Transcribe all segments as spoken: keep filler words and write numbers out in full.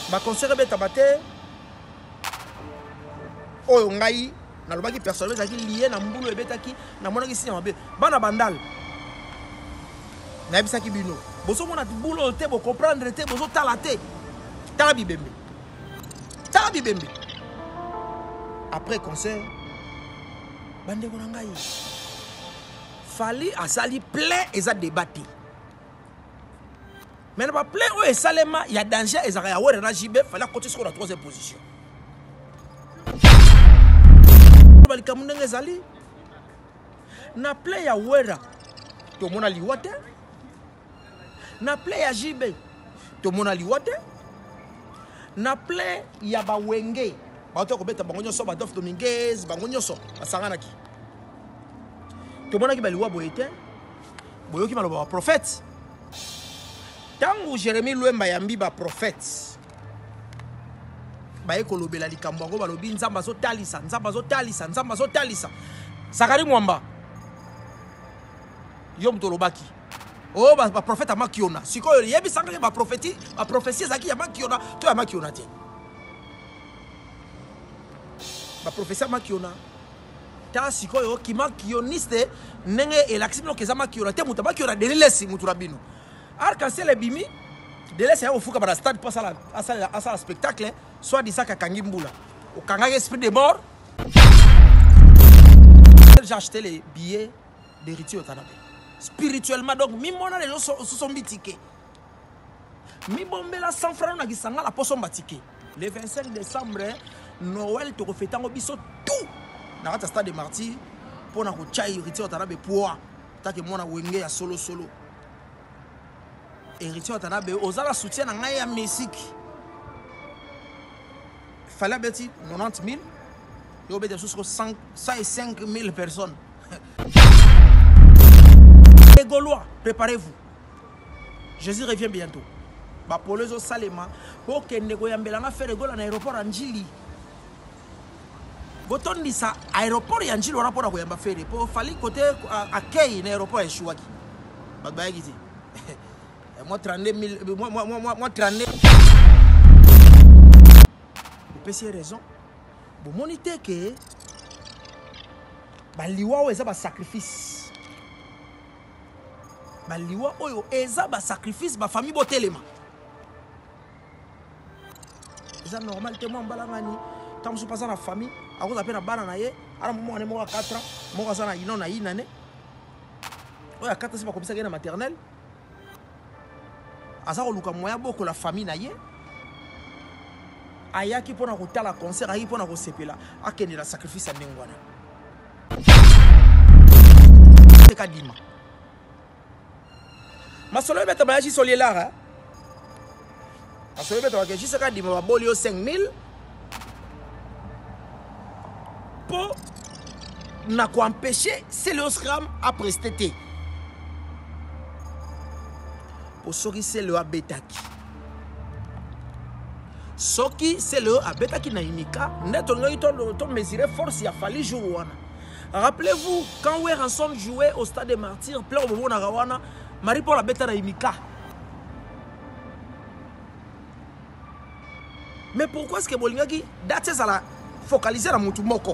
ba concert beta bate oyo ngai na lobaki personnel zaki lié na mbulu ebetaki na monaki si mabe bana bandal na bisaki bino boso mona boulot te bo comprendre te boso tala te tala bibembe tala bibembe après concert bande ko ngai fali asali plein eza débatté mais na ba plein o esalema ya danger ezaka ya wera na jibe fali côté sur la troisième position balika munenge ezali na plein ya wera to mona liwate na plein ya jibe to mona liwate na plein ya bawenge bato ko beta bango nyoso ba Dof Dominguez bango nyoso basangana ki to mona ki baliwa boyete boyoki maloba ba prophète tangu Jérémie Lwemba yambi ba prophète baye kolobela likambo ngo balobi nzamba zo talisa nzamba zo talisa nzamba zo talisa Zakari Mwamba yom tolobaki oh ba, ba prophète amakiona sikoyo yebi sanga ba prophétie ba prophétie zaki ya makiona to ya makiona te ba prophétie amakiona ta sikoyo ki makioniste nenge elaximo ke za makiona te muta makiona delesi mutura bino arc-en-ciel bimi delesi ya ofuka ba stade pas à la à la spectacle soit dit ça kakangi mbula au kangaki esprit de mort j'ai acheté les billets d'héritier au Tanabe spirituellement donc mi mona les gens sont bitike mi bombela cent francs na gisanga la poso batike le vingt-cinq décembre Noël to refetango biso tout na rata stade de martyr pour na ko chai héritier au Tanabe pour ta que mona wenge ya solo solo héritier au Tanabe ozala soutien na ngai ya musique fallait bêti quatre-vingt-dix mille et au bêti jusqu'au cent et cinq mille personnes. Les Gaulois, préparez-vous. Jésus revient bientôt. Ba polezo salema pour que nego yambelanga faire gola na aéroport Anjili. Botondi sa aéroport Anjili wana pona ko yamba faire pour fali côté accueil na aéroport Eshuaki. Ba ba yiki. Moi trente mille moi moi moi trente c'est raison bon monité que baliwa o eza ba sacrifice baliwa oyo eza ba sacrifice ba famille botelema eza normal te mo mbalangani tant que je passe dans la famille à cause appelle na bana na ye ala mo ne mo quatre ans mo ka sana ino na inane oya quatre c'est pas comme ça que na maternelle asa ko luka moya boko la famille na ye ayaki pona kotala concert ayaki pona kosepela akende la sacrifice ya ndengwana kadima masolo beta bayaji solielara masolo beta bayaji kadima ba bolio cinq mille pour na ko empêcher Célioscram à prester pour soki c'est le abetaki soki c'est le abetaki na imika neto ngai to to mesurer force ya fali jour wana. Rappelez-vous quand Weranson jouait au stade des Martyrs plein au moment na rawana Marie Paul abeta na imika. Mais pourquoi est-ce que bolingaki date ça la focaliser na mutu moko?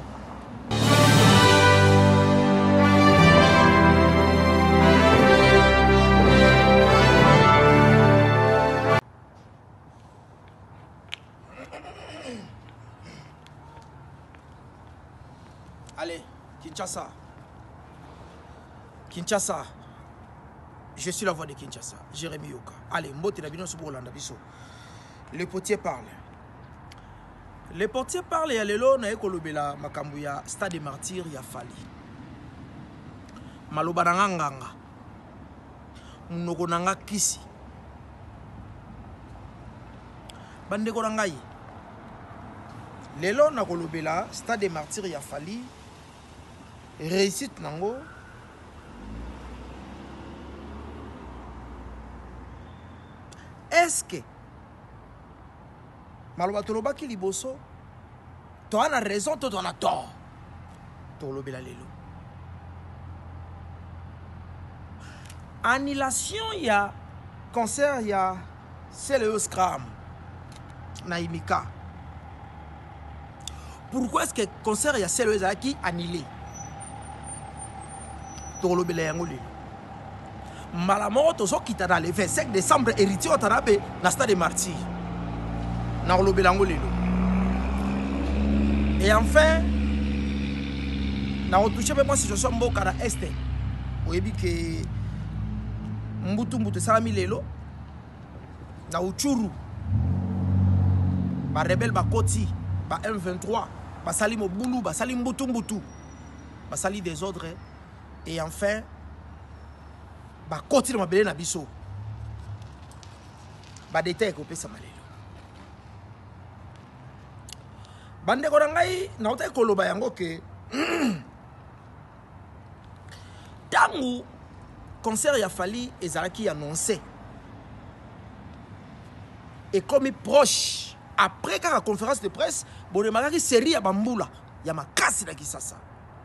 Allez, Kinshasa. Kinshasa. Je suis la voix de Kinshasa. Jérémy Yoka. Allez, Mbote Nabino Subolanda Biso. Le potier parle. Le potier parle et alelo na ekolobela makambu ya stade des martyrs ya fali. Maloba na nganga. Munoko nanga kisi. Bandeko na ngai. Lelo na kolobela stade des martyrs ya fali. Réussite nango est-ce que maloba toloba ki liboso to ana raison to na tort tolobela lelo annulation ya concert ya Célioscram na Imika. Pourquoi est-ce que le concert ya Selo ezalaki annulé? Tolobela yango lelo. Mbala moko tozo kita na le vingt-cinq décembre héritier otanabe na stade de Martyrs. Na olobela yango lelo. Et enfin, na retouché vraiment situation mboka na este. Oyebi ke mbutu mbutu salami lelo na Uchuru. Ba rebelle ba koti, ba M vingt-trois, ba sali mobulu, ba sali mbutu mbutu. Ba sali des ordres et enfin ba koti na mabele na biso. Ba détail ko pesa malelo. Bande ko ngai na ota koloba yango ke tangu concert ya Fally ezalaki annoncé et comme proche après la conférence de presse bon makaki série ya bambula ya makasi na Kisasa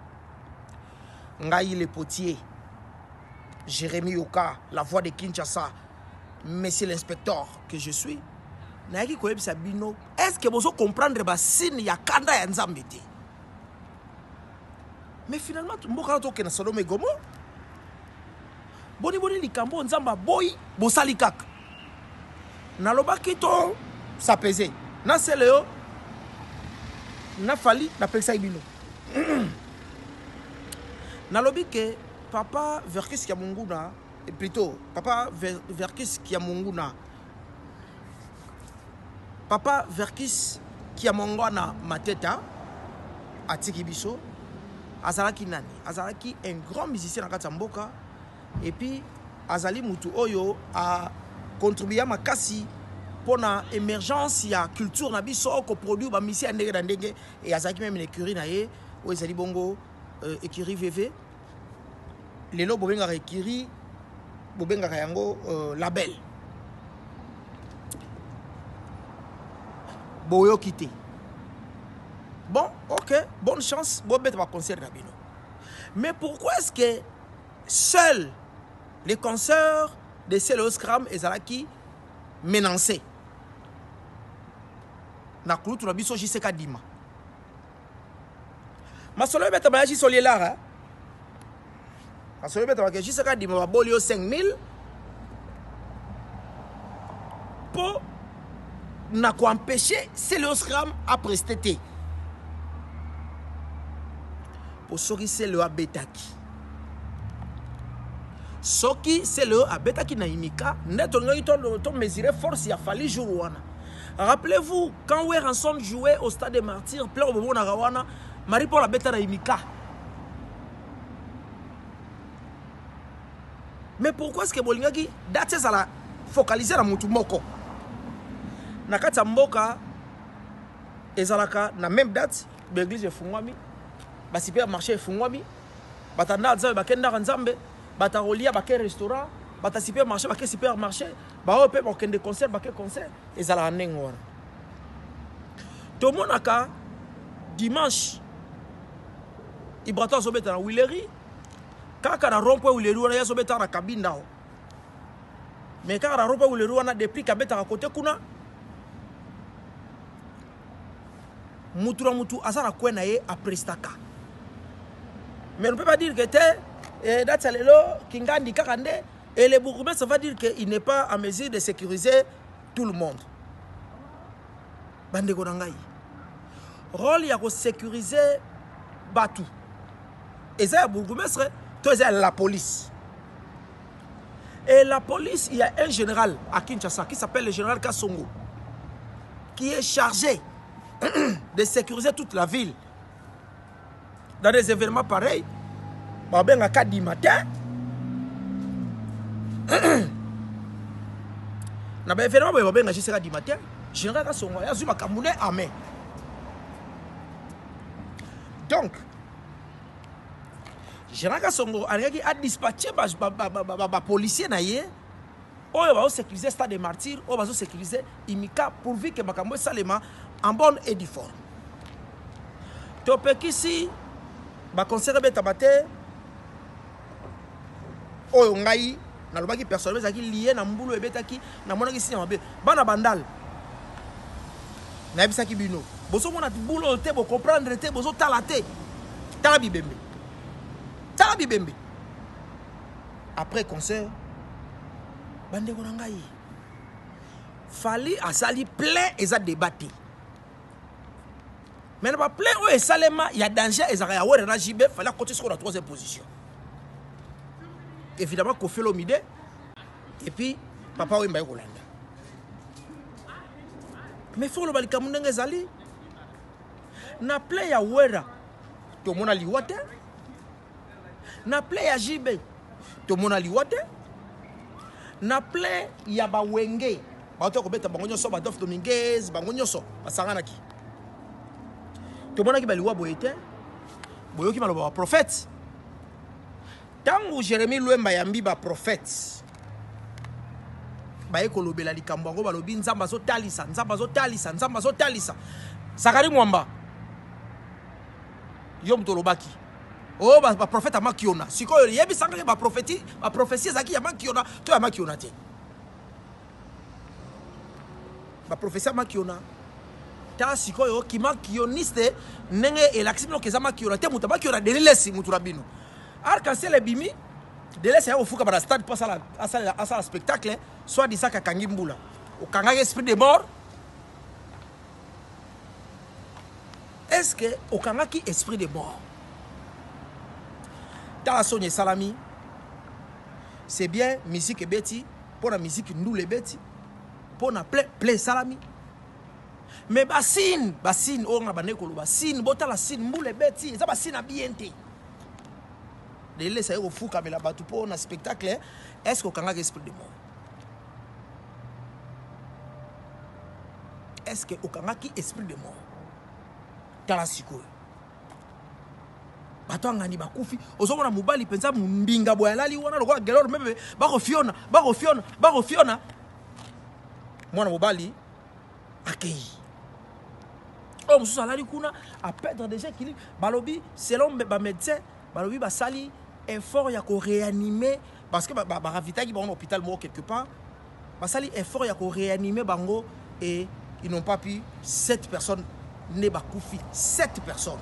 ngai le potier Jérémy Yoka la voix de Kinshasa monsieur l'inspecteur que je suis naiki koyebisa bino est-ce que vous comprendre ba signe ya kanda ya Nzambe te mais finalement mboka to na Sodome Gomo boni boni likambo Nzamba boy bosali kaka nalobaki to ça pesait na Selo na Fally na pesa ibino nalobi que papa Verkis Kiamunguna et plutôt papa Ver, Verkis Kiamunguna papa Verkis Kiamongwana Mateta atiki biso azalaki nani azalaki un grand musicien na Katamboka et puis azali mutu oyo a contribué makasi pour la émergence ya culture na biso ko produit ba musicien ndenge na ndenge et azalaki même une écurie na ye o ezali bongo euh, écurie V V lelo bobenga écurie bobenga yango euh, label boyo quitté. Bon, ok, bonne chance, bon bête va concert Rabino. Mais pourquoi est-ce que seuls les concerts de Selo Scram et Zalaki menacés na kulutu na biso jiseka dima masolo beta ba jiso lela masolo beta ba jiseka dima ba bolio cinq mille pour na ko empêcher Selo Scram à prester pour soki Selo abetaki soki Selo abetaki na Imika neto ngai to to mesurer force ya Fally jour wana. Rappelez-vous quand We're ensemble jouait au stade des Martyrs plein au moment na Rawana Marie Paul abeta na Imika. Mais pourquoi est-ce que bolingaki date ça la focaliser na mutu moko na kati mboka ezalaka na même date l'église efungwami ba supermarché efungwami batanda nzambe bakenda nzambe batarolia bake restaurant bata supermarché bake supermarché ba ope bakende concert bake concert ezala ndengora to monaka dimanche Ibrato azobeta na Willery kaka na rompo Willery wana yazobeta na kabinda mais kaka na rompo Willery wana depuis kabeta ka côté kuna mutu na mutu azana kwena ye après staka. Mais on ne peut pas dire que et Datsalelo, Kingandi Kakande, et le bourgmestre va dire qu'il n'est pas en mesure de sécuriser tout le monde. Bande Gorangai. Rôle, il y a de sécuriser Batou. Et ça, le bourgmestre, c'est la police. Et la police, il y a un général à Kinshasa qui s'appelle le général Kassongo, qui est chargé de sécuriser toute la ville. Dans des événements pareils, bah ben à quatre du matin, na ben événement bah ben à jusqu'à du matin, général Kassongo, ya zuma kamune amé. Donc, général Kassongo a dispatché les policiers naïe, on va sécuriser le stade des Martyrs, on va sécuriser Imika pourvu que Makambo Salema en bonne et due forme. Topeki si ba concert betabate oyo ngai na lobaki personnel ezaki lié na mbulu ebetaki na monaki si mabe bana bandal nayebisaki bino bozomona boulot te bocomprendre te bozotala te tala bibembe tala bibembe après concert bandeko na ngai Fally asali plein eza débat te mais na plein oyo esalema ya danger ezaka ya wera na jibe Fally akoti siko na troisième position évidemment Koffi Olomide et puis papa Wemba Kolanda mais faut le balika munenge ezali na plein ya wera to mona liwa te na plein ya jibe to mona liwa te na plein ya bawenge bato ko beta bango nyoso ba Dof Dominguez bango nyoso basanganaki to mona ki baliwa boyete boyoki maloba ba prophète tangu Jérémie Lwemba yambi ba prophète ba ekolobela likambo ngo balobi nzamba zo talisa nzamba zo talisa nzamba zo talisa Zakari Mwamba yo mtolobaki oh ba prophète amakiona sikoyo yebi sanga ba prophétie ba prophétie zaki ya makiona to ya makiona te ba prophétie makiona ta sikoyo ki makioniste nenge elaximo keza makiona te muta makiona delesi mutu rabino arc-en-ciel bimi delesi ya ofuka ba stade pour ça à ça à ça spectacle soit dit ça ka kangimbula o kanga esprit de mort est-ce que au kanga ki esprit de mort dans la sonne salami c'est bien musique beti pour la musique nous les beti pour na play play salami mais basine basine on a bané kolo basine bota la sine moule beti ça basine a bien té de laisser au fou comme la batu pour un spectacle est-ce qu'au kanga esprit de mort est-ce que au kanga qui esprit de mort dans la siko bato ngani bakufi ozomona mobali penza mbinga boyalali wana lokwa gelor mebe bako fiona bako fiona bako fiona mwana mobali akei o mususu alali kuna a perdre déjà équilibre balobi selon ba médecin balobi basali effort ya ko réanimer parce que ba ba ravitaki ba hôpital mo quelque part basali effort ya ko réanimer bango et ils n'ont pas pu sept personnes ne bakufi sept personnes.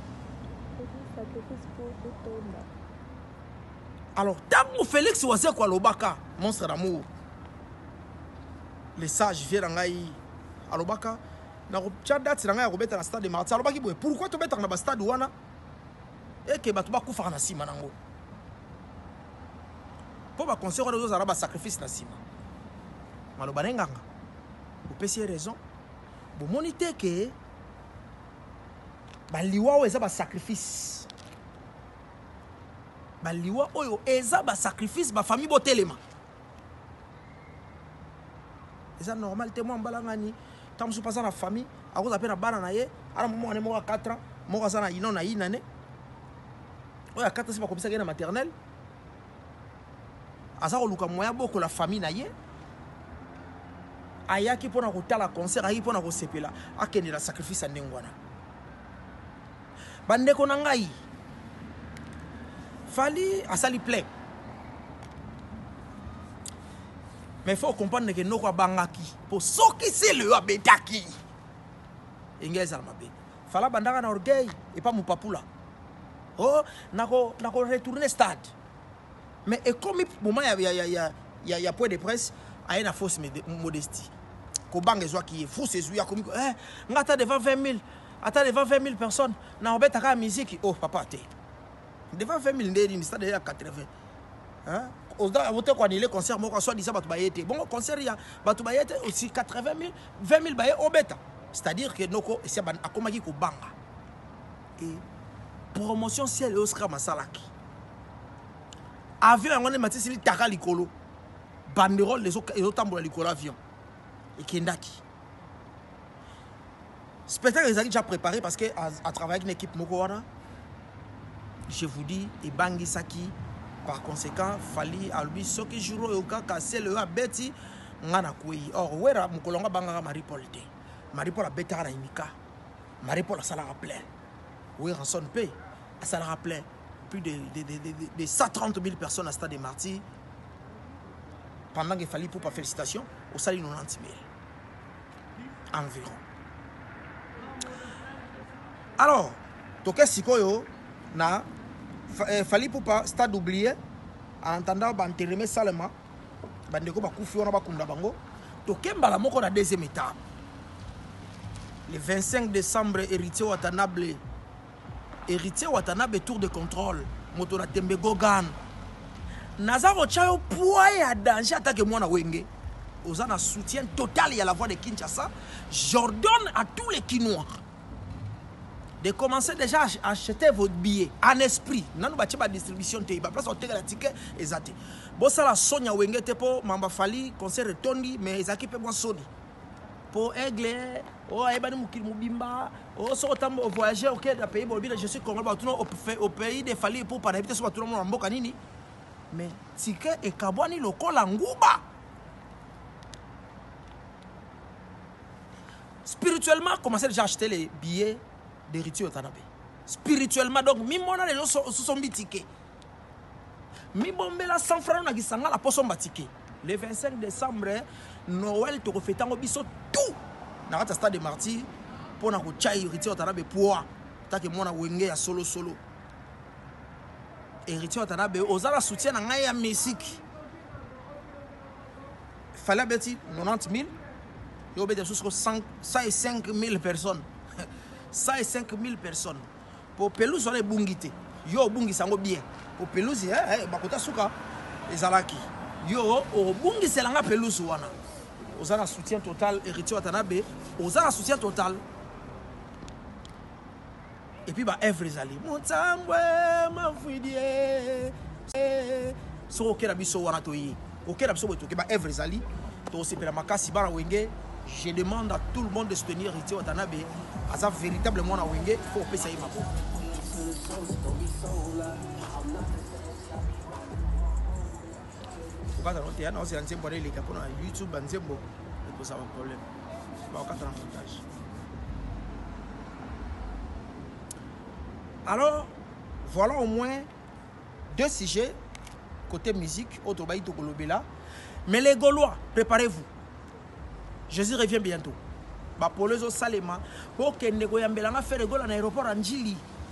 Alors, tant Félix Oise quoi l'obaka, monstre d'amour. Les sages viennent en Gaï à l'obaka. Na date c'est dans Robert dans stade de Marseille. Alobaki boy, pourquoi tu mets dans le stade wana? Et que batu ba kufa na sima nango. Pour ba concert on doit avoir sacrifice na sima. Malobana nganga. Vous pesiez raison. Vous monitez que baliwa eza ba sacrifice. Baliwa oyo eza ba sacrifice ba famille botelema. Eza normal témoin mbalangani tam su pasa na famille a cause appena bana na ye ala momo ne mo quatre ans mo ka sana ino na inane oya quatre ans ba komisa na maternelle asa ko luka moya boko la famille na ye ayaki pona ko tala concert ayaki pona ko sepela akende la sacrifice ndengwana bandeko na ngai Fally asali plein. Mais il faut comprendre que nous bangaki pour ce qui c'est le abetaki. Ingez almabe. Fala bandaka na orgueil et pas mon papula. Oh, nako nako retourner stade. Mais et comme moment il y a il y a il y a il y a point de presse, a une fausse modestie. Ko bang ezwa qui est fou c'est lui comme eh ngata devant vingt mille, attends devant vingt mille personnes, na obetaka musique. Oh papa té. Devant vingt mille ndeni stade ya quatre-vingts. Hein? Oda voter quoi les concerts moi soit dit ça batu bayete. Bon concert ya batu bayete aussi quatre-vingt mille, vingt mille baye obeta. C'est-à-dire que noko esi ban akomaki ko banga. Et promotion ciel et Oscar Masalaki. Avion ngone matisi li taka likolo. Banderole les autres tambola likolo avion. Et kendaki. Spectacle les a déjà préparé parce que à, à travailler avec une équipe moko wana. Je vous dis, et Bangi Saki, par conséquent, Fally Albi, ce qui joue au cas cassé le abeti, ngana kui. Or, wera mukolonga banga Marie-Paul te. Marie-Paul a bêta na imika. Marie-Paul a salara plein. Oui, rançon paye. A salara plein. Plus de, de, de, de, de cent trente mille personnes à Stade des Martyrs. Pendant qu'il fallait pour pas félicitations, au salut quatre-vingt-dix mille. Environ. Alors, toke sikoyo na fali pour pas stade oublié en entendant bantereme salema bandeko bakufi wana bakunda bango toke mbala moko na deuxième étape. Le vingt-cinq décembre, héritier Watanabe, héritier Watanabe tour de contrôle, moto na tembe gogan. Nazaro chayo poids à danger attaque moi na wenge. Ozana soutien total y a la voix de Kinshasa. J'ordonne à tous les Kinois de commencer déjà à acheter votre billet en esprit. Nanu ba tcheba distribution te ba place on tega la ticket ezate. Bo sala sonya wenge te po mamba fali concert retondi mais ezaki pe moi soni. Pour aigle oh ebani mukili mubimba oh so tambo voyager au da pays bolbila je suis congolais tout au pays de fali pour pas habiter sur tout le monde mboka nini mais ticket e kabwani lokola nguba. Spirituellement commencer déjà à acheter les billets d'héritier Watanabe. Spirituellement donc mi mona les gens sont ticket. Mi bombela cent francs na gisanga la poson batike. Le vingt-cinq décembre Noël to refetango biso tout. Na rata stade de Martyrs pour na ko chai héritier Watanabe poa. Ta ke mona wenge ya solo solo. Héritier Watanabe ozala soutien na ngai ya musique. Fallait beti quatre-vingt-dix mille. Yo beti sur cent et cinq mille personnes. cent et cinq mille personnes. Pour pelouse on est bungité. Yo bungi sango bien. Pour pelouse eh bakota suka ezalaki. Yo o bungi selanga pelouse wana. Ozana soutien total héritier Watanabe, ozana soutien total. Et puis ba Evre Zali. Montambwe mafidie. So okera biso wana toyi. Okera biso boto ke ba Evre Zali. To sepela makasi bana wenge. Je demande à tout le monde de soutenir héritier Watanabe. Asa véritablement na wenge faut pesa yima bo. Quand on est là, on est en les capons à YouTube, on est bon, et ça va un problème. Bah, on a un montage. Alors, voilà au moins deux sujets côté musique, autre baï to kolobela. Mais les Gaulois, préparez-vous. Jésus revient bientôt. Bah pour les autres salema, pour que nego yambelanga faire Gaulois à l'aéroport Anjili.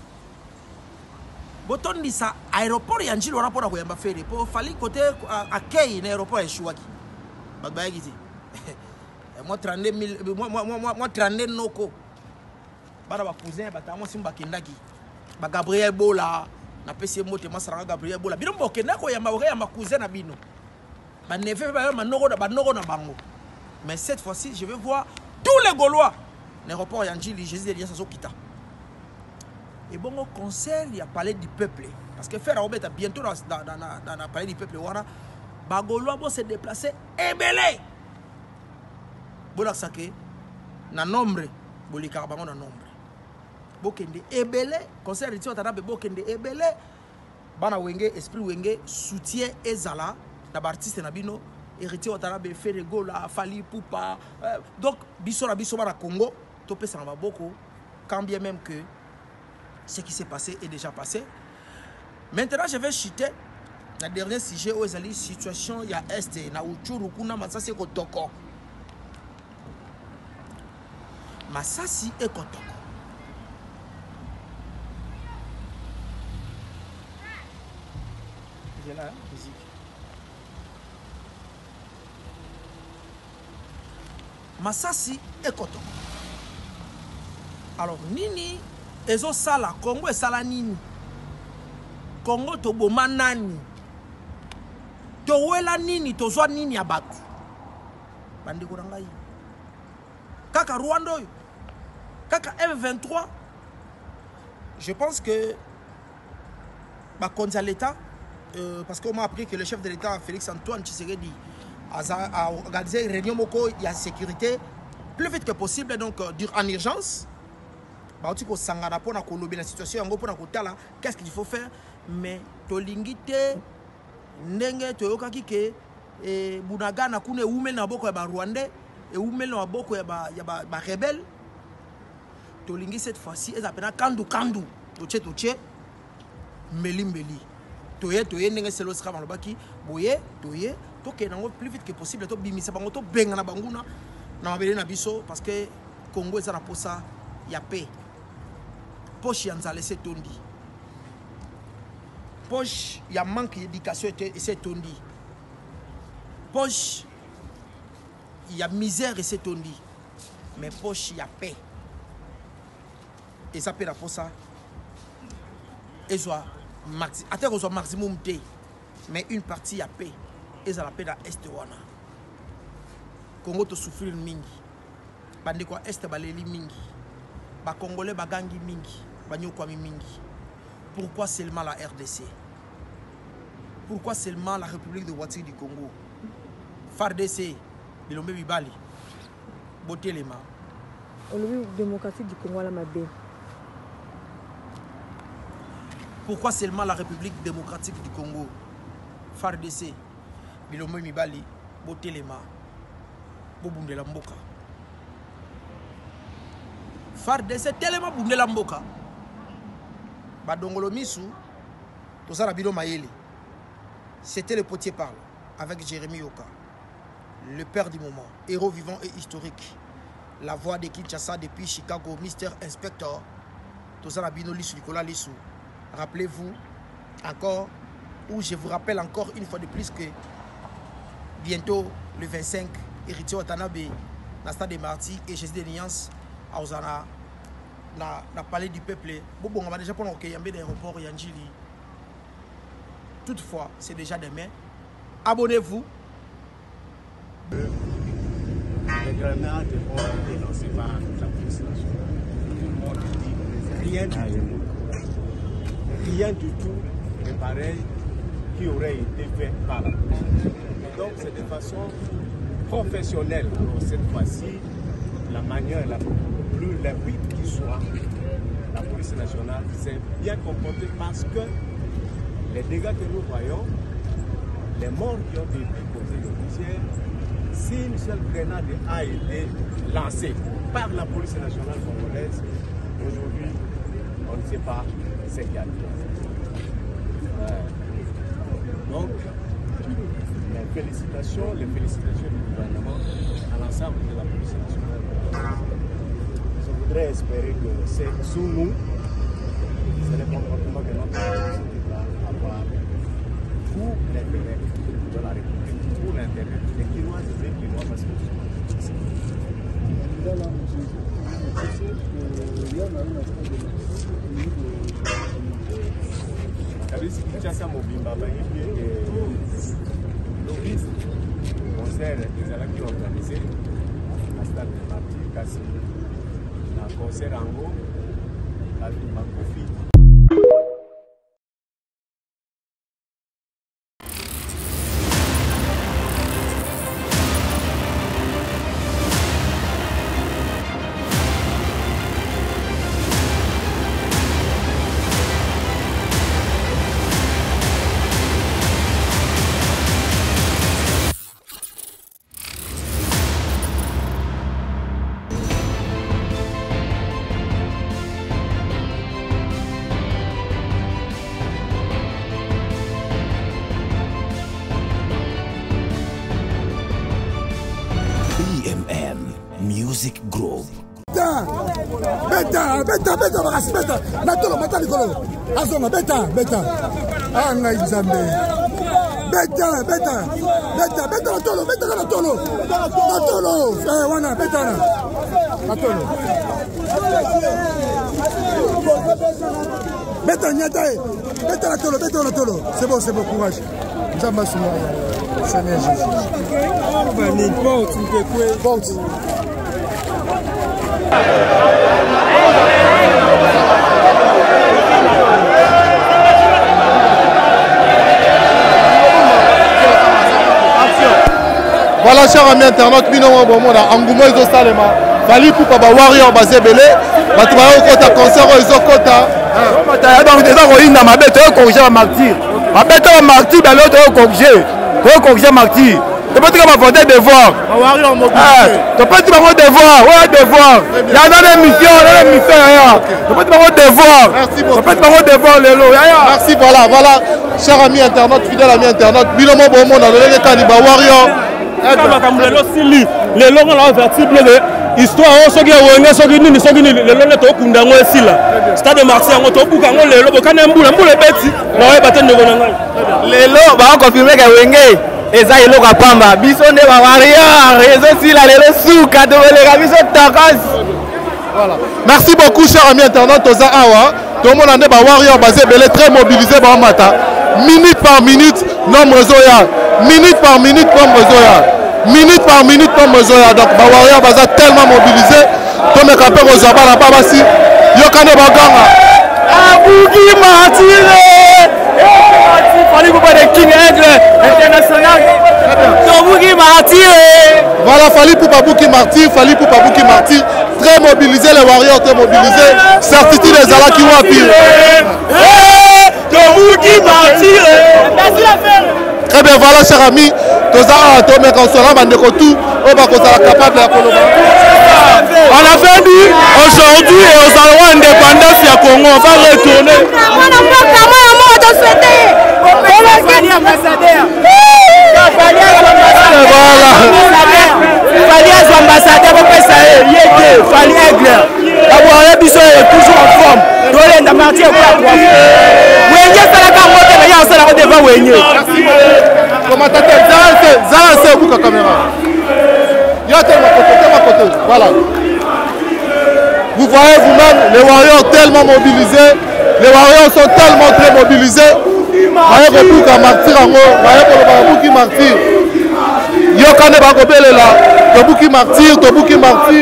Boton dit ça, aéroport et Anjil, on a pour la faire. Pour fali côté accueil, l'aéroport est chouaki. Bagbaye qui dit. Moi trente mille, moi moi moi moi trente noko. Bada ba cousin, bata moi simba kendaki. Ba Gabriel Bola, na pesi mote moi sara Gabriel Bola. Bino mbokenda ko yamba ore yamba cousin na bino. Ba neve ba ma noko na ba noko na bango. Mais cette fois-ci, je vais voir tous les Gaulois. L'aéroport Anjil, Jésus Elias Sokita. Et bon, au concert, il y a parlé du peuple. Parce que faire Robert bientôt dans le palais du peuple, Bagolois vont se déplacer et belé. Bon, ça que, na nombre, boli carbone na nombre. Bokende et belé, concert de Watanabe bokende et belé. Bana wenge, esprit wenge, soutien ezala, na artiste na bino, héritier Watanabe fait de gola, fali poupa. Donc, biso na biso na Congo, topé ça va beaucoup, quand bien même que ce qui s'est passé est déjà passé. Maintenant, je vais chuter le dernier sujet où il y a une situation, il y a Est, na Uchuru, kuna Masasi et Kotoko. Masasi et Kotoko. J'ai la musique. Masasi et Kotoko. Alors, Nini. Ezo sala Congo esala nini Congo to boma nani to wela nini to zwa nini ya batu bandi kuranga yi kaka Rwanda oyo kaka M vingt-trois. Je pense que ba konza l'état euh, parce qu'on m'a appris que le chef de l'état Félix Antoine Tshisekedi a organisé une réunion moko il y a sécurité plus vite que possible donc euh, en urgence. La situation qu'est-ce qu'il faut faire mais tolingite ndenge toyokaki ke e bunagana kune umel na boko ya ba Rwandais et umel na boko ya ba ya ba rebelle tolingi cette fois-ci eza pena kandu kandu toche toche meli meli toye toye ndenge selo sera malobaki boye toye toke nango plus vite que possible to bimisa bango to benga na banguna na mabele na biso parce que Congo eza na posa ya paix. poche yanzale c'est tondi. Poche il y a manque d'éducation et c'est tondi. Poche il y a misère et c'est tondi. Mais poche il y a paix. Et ça peut pour ça. Et soit maximum maximum T. Mais une partie a paix. Et ça la paix dans l'Est wana. Congo to souffrir mingi. Bande quoi Est baleli mingi. Ba Congolais bagangi mingi. Banyo kwami mingi. Pourquoi seulement la R D C? Pourquoi seulement la République de Ouattara du Congo? F A R D C, Bilombe Bibali. Boté les mains. Le démocratique du Congo la mabé. Pourquoi seulement la République démocratique du Congo? F A R D C, Bilombe Bibali, Boté les mains. Boboum de la Mboka. F A R D C tellement boum de la Mboka. Badongolo Misu, tout ça la Bilo Mayele. C'était le potier parle avec Jérémy Yoka, le père du moment, héros vivant et historique. La voix de Kinshasa depuis Chicago, Mister Inspector. Tout ça la Bino Lissou, Nicolas Lissou. Rappelez-vous encore, ou je vous rappelle encore une fois de plus que bientôt le vingt-cinq, Héritier Watanabe, dans le stade des Martyrs et Jésus de l'Alliance, à Ozana, dans le palais du peuple. Bon, on va déjà prendre qu'il y a un aéroport Yanjili. Toutefois, c'est déjà demain. Abonnez-vous. Les grenades ont été lancées par la police nationale. Tout le monde dit rien du tout. Rien du tout de pareil qui aurait été fait par la police. Donc c'est de façon professionnelle. Alors cette fois-ci, la manière la plus limpide qui soit, la police nationale s'est bien comportée parce que les dégâts que nous voyons, les morts qui ont été causés de poussière, si une seule grenade a été lancée par la police nationale congolaise, aujourd'hui, on ne sait pas ce qu'il y a eu. Euh, donc, les félicitations, les félicitations du gouvernement à l'ensemble de la police nationale. Je voudrais espérer que c'est sous nous, c'est le comportement que notre police va avoir pour l'intérêt de la République, pour l'intérêt des Kinois et des Kinois parce que Kabisi Kinshasa Mobimba bayebi l'office concert ezalaki organisé à stade de Martyrs kasi na concert yango bato bakofi. Music Group. Beta, beta, beta, beta, beta, beta, natolo, mata nikolo, azonga, beta, beta, anga izambe, beta, beta, beta, beta, natolo, beta, natolo, natolo, eh, wana, beta, natolo, beta, nyatae, beta, natolo, beta, natolo, c'est bon, c'est bon, courage, Zamba Souma, Seigneur Jésus. Porte, porte. Voilà, chers amis internautes, nous sommes en Angouma et Salema. Fali pour Papa Warrior Bazebele. Batouao Kota, concert aux Okota. Donc, déjà, on a ma bête, on a corrigé ma martyr. Ma bête, on a martyr, mais l'autre, on a corrigé. On a corrigé martyr. Tu peux dire que tu devoir. Tu peux dire que devoir. Ouais, devoir. Il y a des missions, il y a des missions. Tu peux dire que devoir. Merci beaucoup. Tu peux dire que devoir. Merci, voilà, voilà. Chers amis internautes, fidèles amis internautes, Bilomo Bomo, dans le Caniba Warrior. Les longs ont averti histoire soki wenge soki nini soki nini lelo ne to kunda ngo esila stade Marseille ngo to buka ngo lelo bokana mbula mbula beti na we batende ngo ngai lelo ba confirmer ka wenge eza eloko pamba biso nde ba warrior réseau sila lelo suka to belega biso takas. Voilà. Merci beaucoup chers amis internautes toza awa tout le monde ande ba warrior basé belé très mobilisé ba mata minute par minute nombre zoya minute par minute nombre zoya minute par minute nombre zoya donc ba warrior baza tellement mobilisé comme capé aux abala pas basi yokane baganga abugi matire fallait vous pas de King Aigle international abugi matire voilà fallait pour Babouki Martyr fallait pour Babouki Martyr très mobilisé les warriors très mobilisés certitude des ala qui vont pire abugi matire très bien voilà chers amis toza to me consola bandeko tout on va qu'on capable ya koloba on a fait dit aujourd'hui aux Alwa indépendance ya Congo on va retourner Voilà. Fallait ambassadeur pour ça y était fallait aigle avoir biso toujours en forme dole na martir kwa kwa wenye sala ka moto na ya sala devant wenye commentateur zala zala c'est pour la caméra il y a tellement côté tellement côté voilà vous voyez vous-même les warriors tellement mobilisés les warriors sont tellement très mobilisés voyez que pour ka martir en haut voyez que le Babouki Martyr yokane bakobelela tobuki martyr tobuki martyr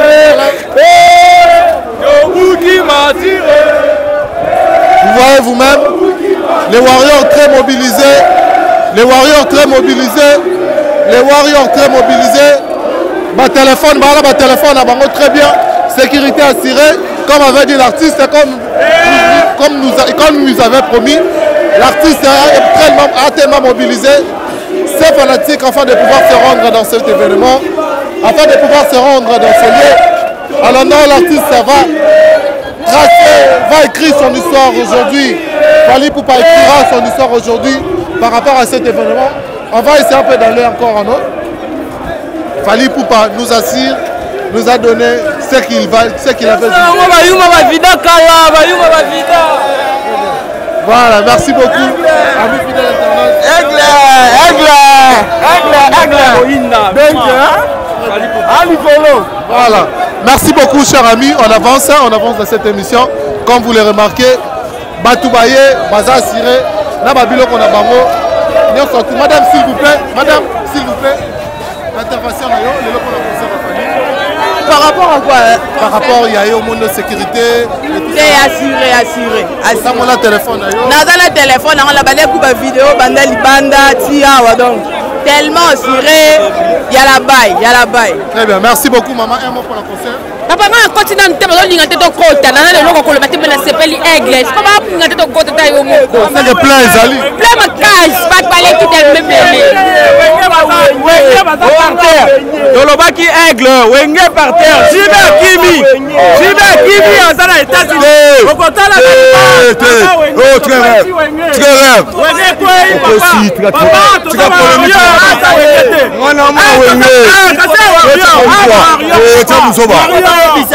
tobuki martyr vous voyez vous-même les warriors très mobilisés les warriors très mobilisés les warriors très mobilisés ma téléphone bah là ma téléphone a bango très bien sécurité assurée comme avait dit l'artiste comme comme nous comme nous avait promis l'artiste est tellement a tellement mobilisé ces fanatiques afin de pouvoir se rendre dans cet événement, afin de pouvoir se rendre dans ce lieu. Alors non, l'artiste va tracer, va écrire son histoire aujourd'hui. Fally Ipupa écrira son histoire aujourd'hui par rapport à cet événement. On va essayer un peu d'aller encore en autre. Fally Ipupa nous assure, nous a donné ce qu'il va, ce qu'il avait dit. Voilà, merci beaucoup. Amis fidèles internautes. Aigle, aigle, aigle, aigle. Voilà. Merci beaucoup, chers amis. On avance, on avance dans cette émission. Comme vous le remarquez, Batoubaye, Baza Siré, Nababilo Konabamo. Madame, s'il vous plaît, Madame, s'il vous plaît, l'intervention par rapport à quoi hein? Par rapport, il y a eu au monde de sécurité. C'est assuré, assuré. Ça, on a téléphone. On a téléphone, on a balé pour la vidéo, banda libanda, tia, donc tellement assuré. Il y a la baille, il y a la baille. Très bien, merci beaucoup, maman. Un mot pour le concert. Papa, on continue à te dire que tu as côté, dans le logo, le bâtiment de s'appelle aigle. C'est pas pour que tu aies côté taille au moko. C'est plein, Zali. Plein ma cage, pas de balai qui t'aime même. Dolobaki aigle, wenge par terre. Jibe Kimi, Jibe Kimi, on s'en a États-Unis. Au côté là. Oh, très rêve, très rêve. Wenge quoi, aussi, très papa. Tu vas polémique. On a moins wenge. Oh, tiens, nous sommes là.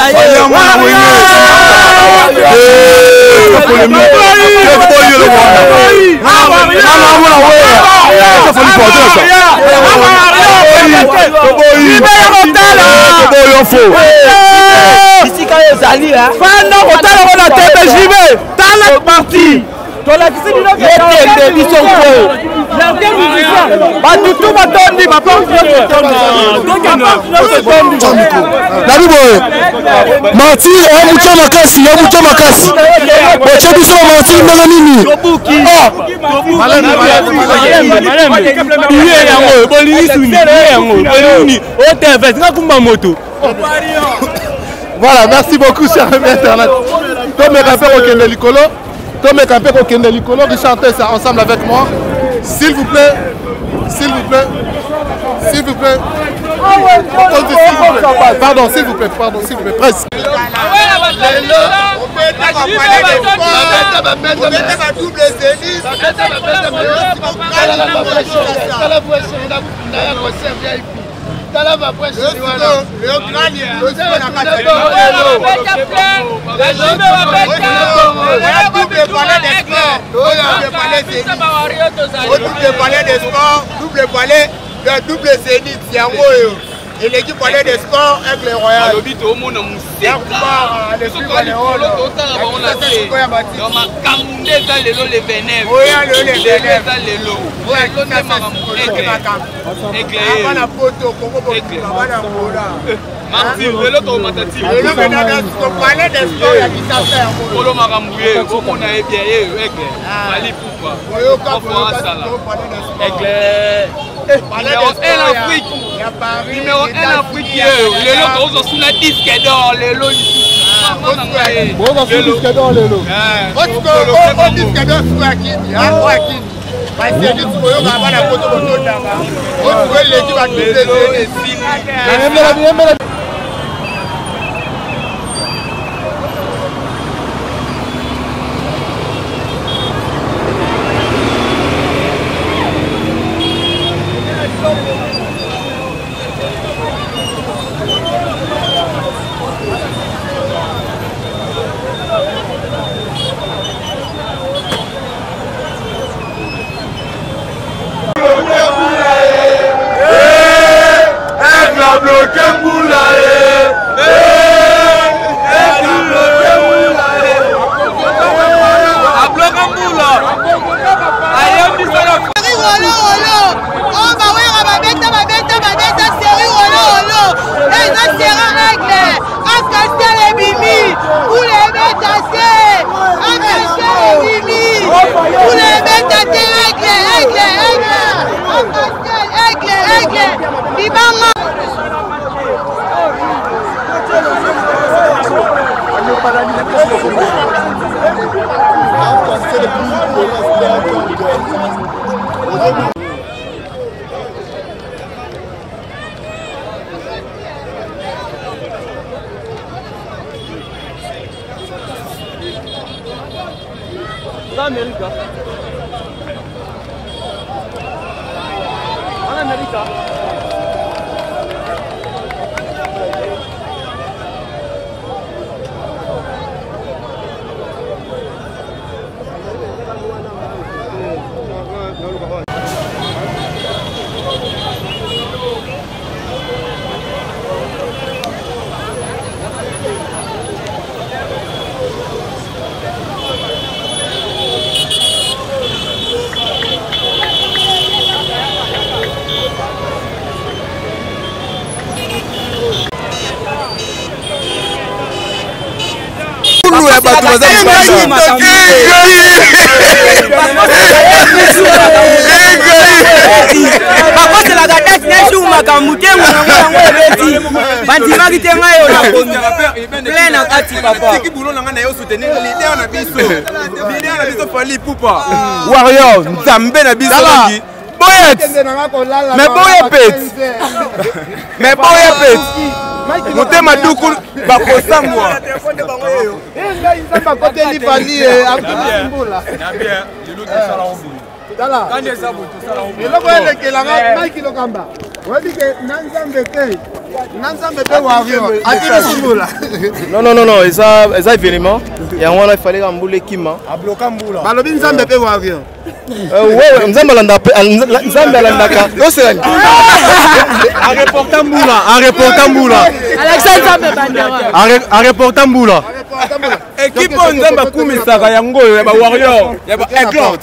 Martyr, on mouton makasi, on mouton makasi. Oche biso Martyr ndanga nini? Voilà, merci beaucoup, cher ami internet. Tom et Campé Okende Likolo, Tom et Campé Okende Likolo, chantez ça ensemble avec moi. S'il vous plaît, s'il vous plaît, s'il vous plaît. Pardon, s'il vous plaît, pardon, s'il vous plaît, presse. double palais, double zénith, et l'équipe palais des sports avec les royales. Numéro un Afrique, les lots sont sous la disque d'or, les lots ici. Bon, on fait disque d'or, les lots. On disque d'or sur Akini, hein, Akini. Parce que tu peux avoir la photo de l'autre. On peut l'équipe à tous les deux. America. America. Warrior, Nzambe na biso lagi. Boyet. Mais boyet pet. Mais boyet pet. Motema duku bakosambwa. Nzamba côté livali akutisimbula. Na bien, le lot de sala ombu. Dala. Kanye sabu to sala ombu. Eloko elekela nga Mike Lokamba. Wadi ke Nanzambe te. Nanzambe te Warrior. Akutisimbula. Non non non non, ça ça événement. Et on a fallu amboule kima. Abloka mbula. Balobi Nzambe te Warrior. Euh ouais, Nzambe landa Nzambe landa ka. Dosel. En reportant Mboula, en reportant Mboula. Alexandre Nzambe bandera. En reportant Mboula. Équipe Nzambe kumisaka yango ya ba Warrior, ya ba Aiglot.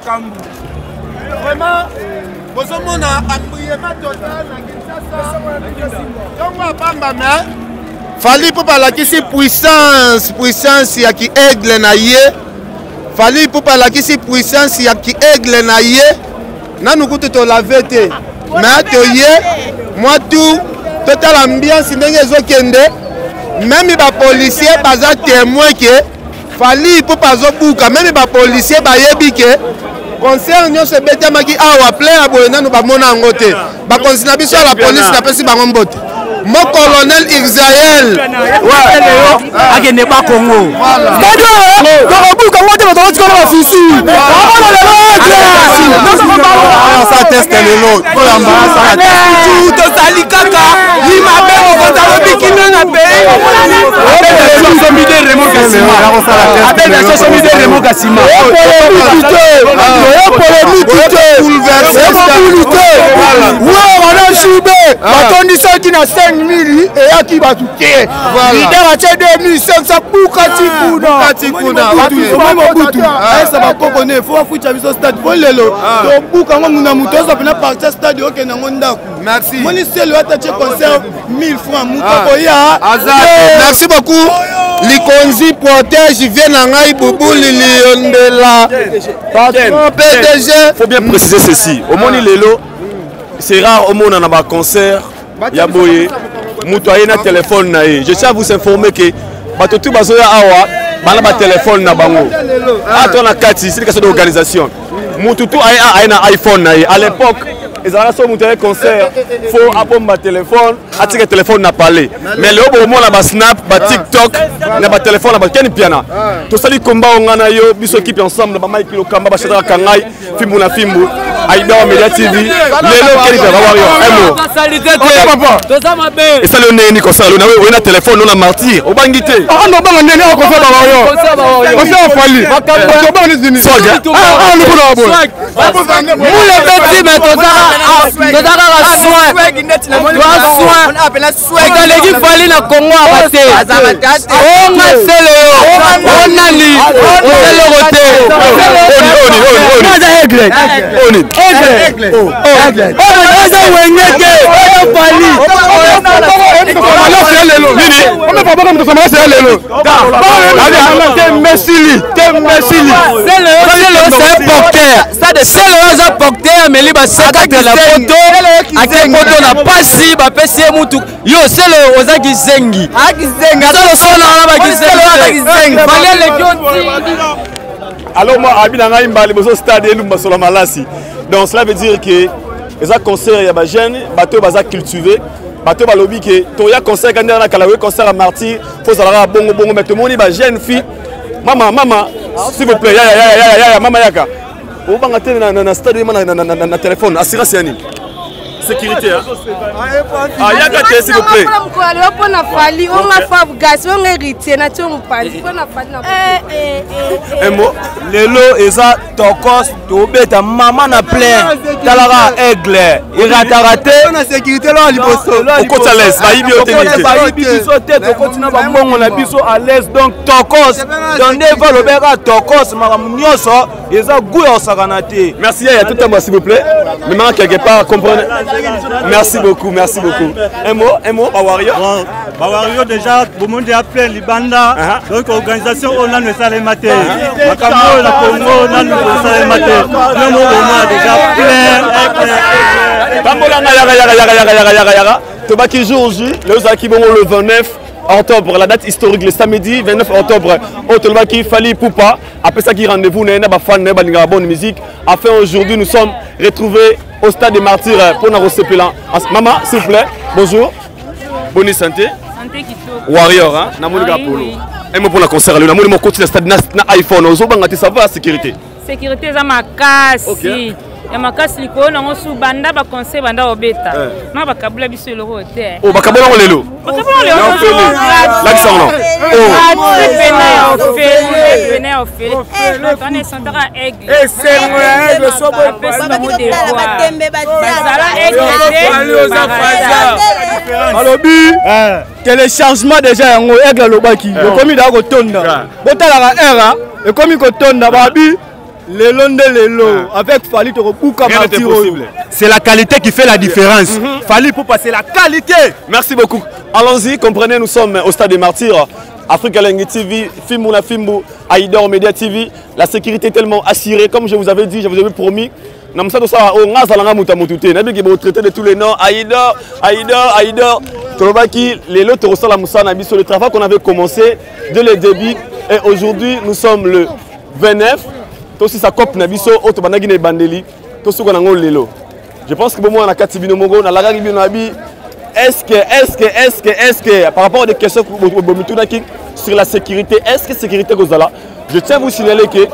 Vraiment, vous avez un embrièvement total dans Kinshasa. Donc, Bamba, mais fallait pour parler ici puissance, puissance y a qui aigle na yé. Fallait pour parler ici puissance y a qui aigle na yé. Na nous coûte to la vérité. Mais to yé, moi tout, total ambiance ndenge zo kende. Même les policiers baza témoin que fallait pour pas zo bouka, même les policiers ba yebi que concert nous se bête maki awa plein abona nous ba mona ngote. Ba consigna biso la police na pesi ba ngombote. Mon colonel Israël, ouais, il n'est pas Congo. C'est-à-dire, dans le bout, quand on est dans le ça teste lelo to ya mbasa tu to sali kaka ni mabe ko ta lobi kino na pe so so mi de remo kasima avec la so so mi de remo kasima wana shube batondisa kina cinq mille eyaki batu te leader atie deux mille cinq cents buka tikuna mobutu esa bakokone fo bafuta biso stade po lelo tobuka ngo muna mutu oza pena partir stade okende ngo ndako moni selo atatie concert mille francs mutu koya merci beaucoup Likonzi protège vient na ngai bubu liliondela patron P D G. Faut bien préciser ceci. Au moni lelo c'est rare au monde en un concert ya boye mutu ayena téléphone na ye. Je tiens à vous informer que batotu bazoya awa bana ba téléphone na bango. Atona kati c'est question d'organisation. Mutu tu ayena iPhone na ye. À l'époque ils avaient son mutu concert faut abomba téléphone atike téléphone na parler. Mais le au moment na snap ba TikTok na ba téléphone na ba keni piana. To sali combat ngana yo biso équipe ensemble ba Mike Lokamba ba chata kangai fimbu na fimbu. Aïda Media T V, lelo keli ba wario emo. Et ça le neni comme ça, on a un téléphone on a martyr, au bangité. Ah non banga neni on konsa ba wario. Konsa fali. To ba ni zini. Soja. Ah no kuna bo. Moule petit mais to za to za ka soin. Toi soin. On appelle soin. Dans l'équipe fali na Congo abaté. On a selo. On a li. On selo roté. Oni oni oni. Maza aigle. Oni. Aigle. Oh, aigle. Oh, maza wengeke. Oh, fali. Alors c'est lelo. Nini? On ne pas pas comme ça c'est lelo. Allez, mesili. Te mesili. C'est le c'est un porteur. Ça de c'est le un porteur mais li ba sekate la photo. Ake photo na pasi ba pesi mutu. Yo c'est le ozaki zengi. Aki zenga. Ça le sona na ba kizengi. Fali le kioti. Alors moi abina ngai mbali bozo stade elumba sola malasi. Donc cela veut dire que les concerts ya ba jeune bato baza cultivé. Bato balobi que toya concert quand na kalawe concert à Martyr faut ça la bongo bongo mais tout moni ba jeune fille. Maman maman s'il vous plaît ya ya ya ya ya mama yaka. O banga tene na na stade na na na na téléphone assurance yani. Sécurité hein. Ah yaka te s'il vous plaît. On a fallu on a fait gaz on hérité na tu on pas on a fallu na. Eh eh Un mot. Lelo eza tokos to beta maman na plein talara aigle irata raté na sécurité là liboso au côté à l'aise va ibi hôtel va ibi biso tête to continue ba mbongo na biso à l'aise donc tokos donc neva lobera tokos maram nyoso eza goût ya sakanate. Merci ya tout temps s'il vous plaît. Mais maintenant quelque part comprenez. Merci beaucoup, merci beaucoup. Un mot, un mot, Bawario. Bawario déjà, tout le monde est appelé Libanda. Donc organisation on a le salaire maté. Makambo la Congo on a le salaire maté. Le mot on a déjà plein. Bambola yaga yaga yaga yaga yaga yaga yaga. Tobaki jour aujourd'hui, les Aki Bongo le vingt-neuf octobre, la date historique le samedi vingt-neuf octobre. Au Tolbaki Fali Poupa. Après ça qui rendez-vous, n'a pas fan, n'a pas de bonne musique. Enfin aujourd'hui nous sommes retrouvés au stade des Martyrs pour nous recevoir. Maman, s'il vous plaît, bonjour. Bonne santé. Santé qui Warrior, hein? Namoulika Polo. Un mot pour la concert. Nous avons continué le stade na iPhone. Nous avons ça va sécurité. Sécurité, ça m'a cassé. Ya makasi liko na ngosu banda ba conseil banda obeta na ba kabula biso eloko te oh ba kabula lelo ba kabula lelo la qui non oh pena ofele pena ofele on est santara aigle et c'est moi aigle so bo pesa ba mode quoi bazala aigle alobi téléchargement déjà yango aigle lobaki ekomi da ko tonda botala ka era ekomi ko tonda babi. Le long de l'élo, avec Fali Toropouka Martyr. C'est la qualité qui fait la différence. Mm-hmm. Fali pour passer la qualité. Merci beaucoup. Allons-y, comprenez, nous sommes au stade des Martyrs. Africa Lengi T V, Fimbu la Fimbu, Aïda Media T V. La sécurité est tellement assurée, comme je vous avais dit, je vous avais promis. Nous sommes traité de tous les noms. Aïda, Aïda, Aïda. Tolobaki, les lots reçoivent la Moussa Nabi sur le travail qu'on avait commencé dès le début. Et aujourd'hui, nous sommes le vingt-neuf. Aussi sa cop na biso auto banagi na bandeli to suko na ngol lelo. Je pense que bon moi na katibino mongo na lagaki bino abi est-ce que est-ce que est-ce que est-ce que par rapport à des questions sur la sécurité est-ce que sécurité kozala je tiens à vous signaler que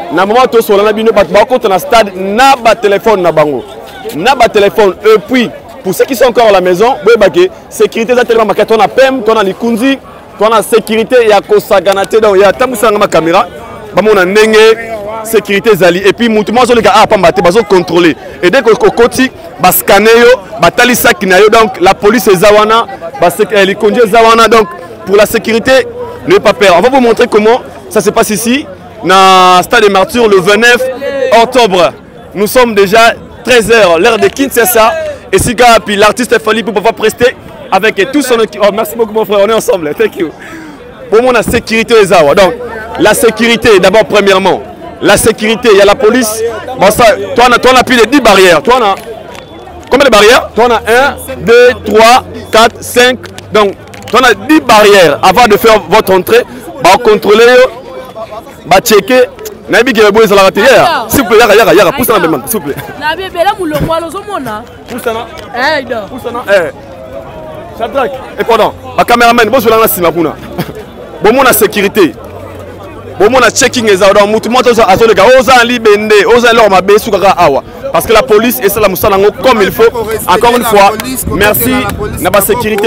na moment to solana bino bato bakota na stade na ba téléphone na bango na ba téléphone et puis pour ceux qui sont encore à la maison boye bake sécurité za tellement makata on a pem on a likunzi on a sécurité ya kosagana te donc ya tambusanga ma caméra ba mona ndenge sécurité zali et puis mutu mo zo le ga a pamba te bazo contrôler et dès que kokoti ba scanner yo ba talisa kinayo donc la police ezawana ba sécurité likunzi ezawana donc pour la sécurité ne pas peur. On va vous montrer comment ça se passe ici dans Stade des Martyrs le vingt-neuf octobre. Nous sommes déjà treize heures, l'heure de Kinshasa. Et si puis l'artiste Fally pour pouvoir prester avec tout son équipe. Oh, merci beaucoup mon frère, on est ensemble. Thank you. Pour moi, la sécurité est là. Donc, la sécurité, d'abord, premièrement, la sécurité, il y a la police. Bon, ça, toi, on a, toi, on a plus de dix barrières. Toi, on a combien de barrières? Toi, on a un, deux, trois, quatre, cinq. Donc, toi, on a dix barrières avant de faire votre entrée. Bah, contrôler, bah, checker. Nabi qui est beau, ça l'a raté hier. S'il vous plaît, yara, yara, yara, pousse la demande, s'il vous plaît. Nabi, mais là, vous le voyez, vous le pousse la. Eh, non. Pousse la. Eh. Shadrach. Et pendant, ma caméraman, bon, je vais la lancer, ma pouna. Bon, mon sécurité. Bon, mon checking est là. Donc, tout le monde a dit que Oza libende, Oza leur ma baisse sur awa. Parce que la police est là, comme il faut. Encore une fois, merci. N'a pas sécurité.